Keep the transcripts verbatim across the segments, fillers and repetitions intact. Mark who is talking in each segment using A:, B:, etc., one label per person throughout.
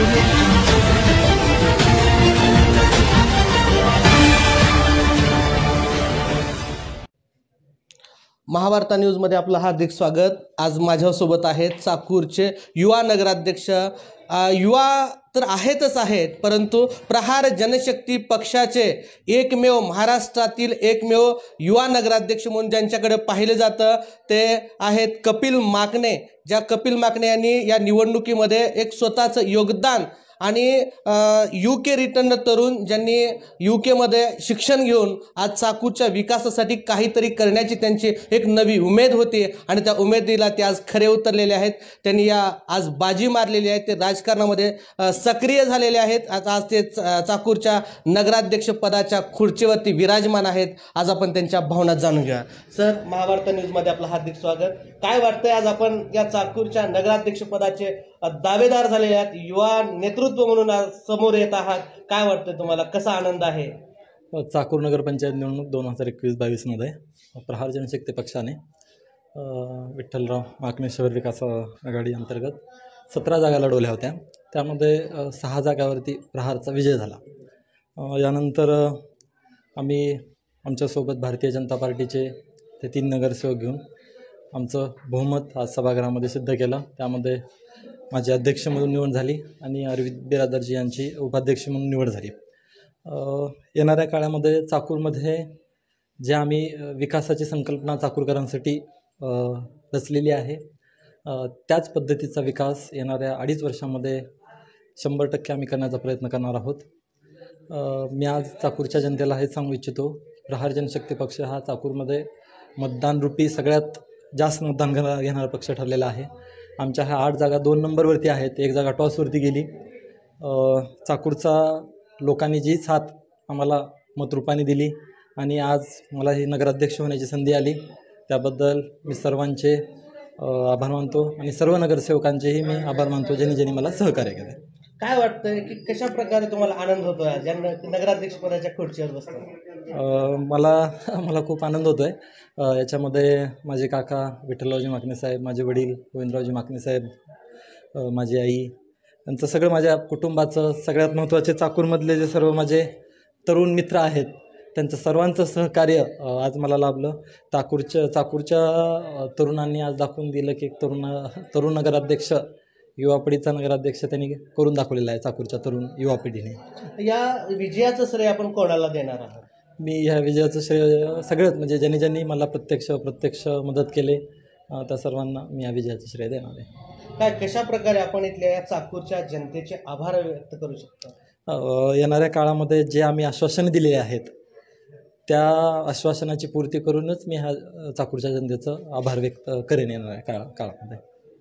A: महावार्ता न्यूजमध्ये आपलं हार्दिक स्वागत। आज माझ्यासोबत आहेत चाकूरचे युवा नगराध्यक्ष। युवा तर आहेतच आहेत, परंतु प्रहार जनशक्ती पक्षाचे एकमेव महाराष्ट्रातील एकमेव युवा नगराध्यक्ष म्हणून ज्यांच्याकडे पाहिले जातं ते आहेत कपिल माकणे। ज्या कपिल माकणे यांनी या निवडणुकीमध्ये एक स्वतःचं योगदान आणि यू के रिटर्न तरुण ज्यांनी यू केमध्ये शिक्षण घेऊन आज चाकूरच्या विकासासाठी काहीतरी करण्याची त्यांची एक नवी उमेद होती आणि त्या उमेदीला ते आज खरे उतरलेले आहेत। त्यांनी या आज बाजी मारलेली आहे, ते राजकारणामध्ये सक्रिय झालेले आहेत। आज आज ते चाकूरच्या नगराध्यक्ष पदाच्या खुर्चीवरती विराजमान आहेत। आज आपण त्यांच्या भावना जाणून घेऊया। सर, महावार्ता न्यूजमध्ये आपलं हार्दिक स्वागत। काय वाटतंय, आज आपण या चाकूरच्या नगराध्यक्ष पदाचे दावेदार झालेले आहेत, युवा नेतृत्व म्हणून समोर येत आहात, काय वाटतं तुम्हाला, कसा आनंद आहे?
B: चाकूर नगरपंचायत निवडणूक दोन हजार एकवीस बावीसमध्ये प्रहार जनशक्ती पक्षाने विठ्ठलराव माकणे शहर विकास आघाडी अंतर्गत सतरा जागा लढवल्या होत्या। त्यामध्ये सहा जागावरती प्रहारचा विजय झाला। यानंतर आम्ही आमच्यासोबत भारतीय जनता पार्टीचे ते तीन नगरसेवक घेऊन आमचं बहुमत आज सभागृहामध्ये सिद्ध केलं। त्यामध्ये माझी अध्यक्ष म्हणून निवड झाली आणि अरविंद बिरादरजी यांची उपाध्यक्ष म्हणून निवड झाली। येणाऱ्या काळामध्ये चाकूरमध्ये जे आम्ही विकासाची संकल्पना चाकूरकरांसाठी रचलेली आहे त्याच पद्धतीचा विकास येणाऱ्या अडीच वर्षामध्ये शंभर टक्के आम्ही करण्याचा प्रयत्न करणार आहोत। मी आज चाकूरच्या जनतेला हेच सांगू इच्छितो, प्रहार जनशक्ती पक्ष हा चाकूरमध्ये मतदानरूपी सगळ्यात जास्त मतदान घेणारा पक्ष ठरलेला आहे। आमच्या ह्या आठ जागा दोन नंबरवरती आहेत, एक जागा टॉसवरती गेली। चाकूरचा लोकांनी जी साथ आम्हाला मतरूपाने दिली आणि आज मला ही नगराध्यक्ष होण्याची संधी आली, त्याबद्दल मी सर्वांचे आभार मानतो आणि सर्व नगरसेवकांचेही मी आभार मानतो ज्यांनी ज्यांनी मला सहकार्य केले।
A: काय वाटतं की कशा प्रकारे तुम्हाला आनंद होतो ज्यांना नगराध्यक्ष पदाच्या खुर्चीवर बसतो?
B: मला मला खूप आनंद होतो आहे। याच्यामध्ये माझे काका विठ्ठलरावजी माकणे साहेब, माझे वडील गोविंदरावजी माकणे साहेब, माझी आई, यांचं सगळं माझ्या कुटुंबाचं, सगळ्यात महत्त्वाचे चाकूरमधले जे सर्व माझे तरुण मित्र आहेत त्यांचं सर्वांचं सहकार्य आज मला लाभलं। चाकूरच्या चाकूरच्या तरुणांनी आज दाखवून दिलं की एक तरुण तरुण नगराध्यक्ष, युवा पिढीचा नगराध्यक्ष त्यांनी करून दाखवलेला आहे चाकूरच्या तरुण युवा पिढीने।
A: या विजयाचं श्रेय आपण कोणाला देणार आहात?
B: मी ह्या विजयाचं श्रेय सगळ्यात म्हणजे ज्यांनी ज्यांनी मला प्रत्यक्ष प्रत्यक्ष मदत केले त्या सर्वांना मी या विजयाचं श्रेय देणार आहे।
A: काय कशा प्रकारे आपण इथल्या या चाकूरच्या जनतेचे आभार व्यक्त करू शकतो?
B: येणाऱ्या काळामध्ये जे आम्ही आश्वासनं दिलेली आहेत त्या आश्वासनाची पूर्ती करूनच मी ह्या चाकूरच्या जनतेचं आभार व्यक्त करेन येणाऱ्या काळा काळामध्ये।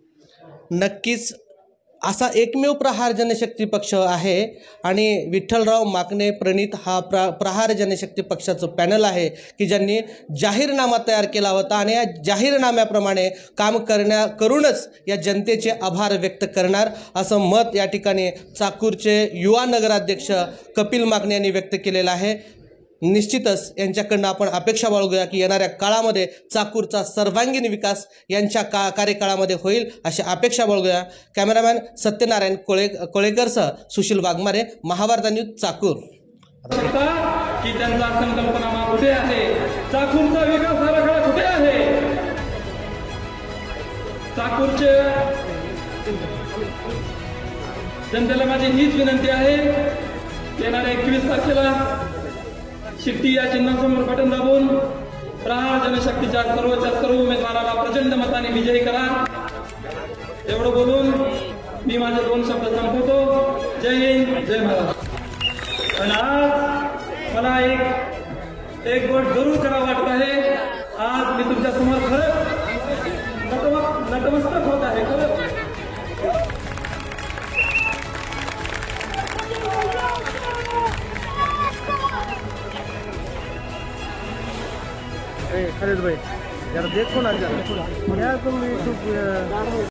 A: नक्कीच असा एकमेव प्रहार जनशक्ती पक्ष आहे आणि विठ्ठलराव माकणे प्रणित हा प्र प्रहार जनशक्ती पक्षाचं पॅनल आहे की ज्यांनी जाहीरनामा तयार केला होता आणि या जाहीरनाम्याप्रमाणे काम करण्या करूनच या जनतेचे आभार व्यक्त करणार असं मत या ठिकाणी चाकूरचे युवा नगराध्यक्ष कपिल माकणे यांनी व्यक्त केलेलं आहे। निश्चितच यांच्याकडनं आपण अपेक्षा बाळगूया की येणाऱ्या काळामध्ये चाकूरचा सर्वांगीण विकास यांच्या का कार्यकाळामध्ये होईल अशी अपेक्षा बाळगूया। कॅमेरामॅन सत्यनारायण कोळे कोळेकरसह सुशील वाघमारे, महावार्ता न्यूज, चाकूर।
C: की त्यांचा संकल्पनामा कुठे आहे, चाकूरचा विकास आराखडा कुठे आहे? चाकूरचे जनतेला माझी हीच विनंती आहे, येणाऱ्या एकवीस तारखेला शिट्टी या चिन्हासमोर बटन दाबून प्रहार जनशक्तीच्या सर्वच्या सर्व उमेदवाराला प्रचंड मताने विजयी करा। एवढं बोलून मी माझे दोन शब्द संपवतो। जय हिंद, जय महाराष्ट्र। आणि आज मला एक एक गोष्ट जरूर करावं वाटत आहे। आज मी तुमच्या समोर खरंच नतमस्तक होत आहे। खरंच
D: खालिद भाई यार देखो ना यार तुम